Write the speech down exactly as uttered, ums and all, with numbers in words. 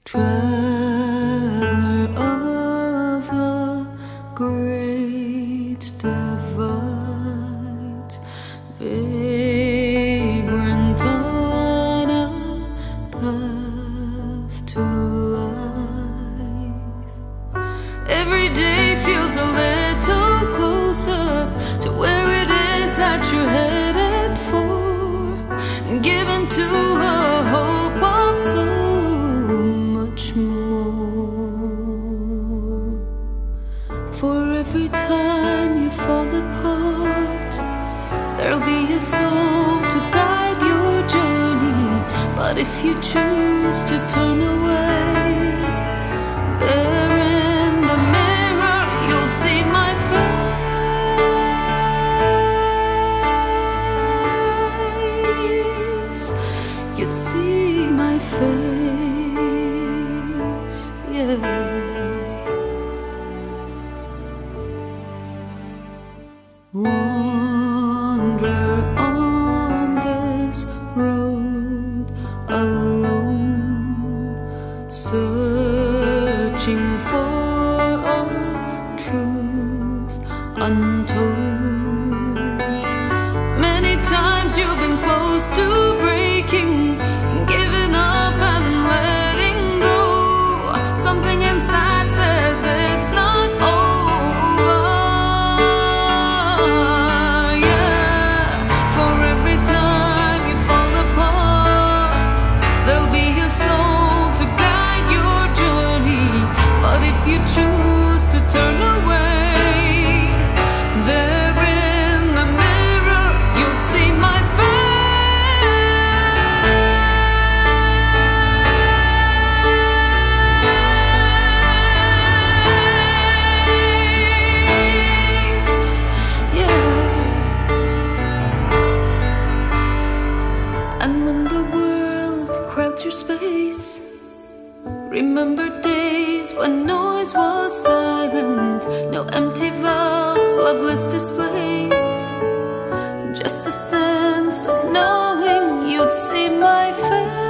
Traveler of the great divide, vagrant on a path to life. Every day feels a little closer to where it is that you're headed for, and given to a hope of so much more. For every time you fall apart, there'll be a soul to guide your journey. But if you choose to turn away, there in the mirror you'll see my face. You'd see my face, yeah. Wander on this road alone, searching for a truth untold. Many times you've been close to breaking, giving up and letting go. Something inside says it's not over. Yeah, for every time you fall apart, there'll be a soul to guide your journey. But if you choose to turn away, there in the mirror you'll see my face. Yeah. And when the world crowds your space, remember days when noise was silent, no empty vows, loveless displays, just a sense of knowing you'd see my face.